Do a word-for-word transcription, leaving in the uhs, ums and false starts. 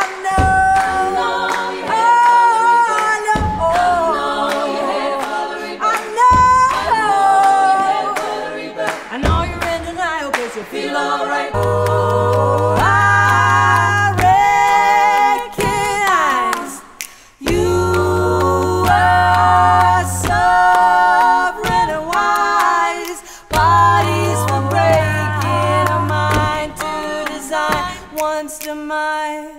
You feel alright. Oh, I recognize you are sovereign and wise. Bodies for breaking, a mind to design, once to mine.